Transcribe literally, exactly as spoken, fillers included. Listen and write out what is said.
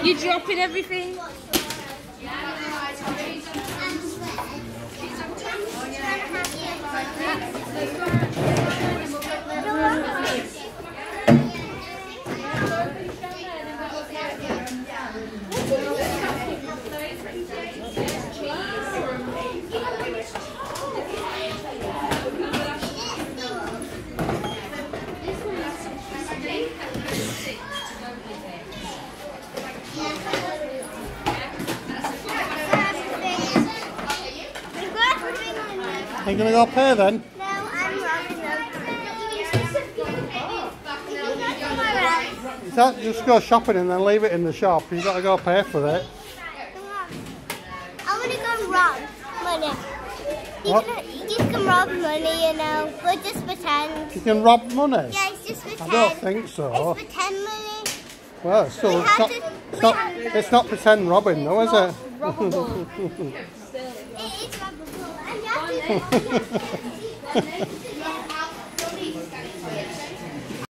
You dropping everything? Are you going to go pay then? No, I'm robbing them. Is that just go shopping and then leave it in the shop? You've got to go pay for it. I want to go rob money. You What? can, you can rob money, you know. We'll just pretend. You can rob money? Yeah, it's just pretend. I don't think so. It's pretend money. Well, it's still, We it's have not, to- it's we not, have- it's not pretend robbing though, is it? Robbable. It is robbable. And you have to...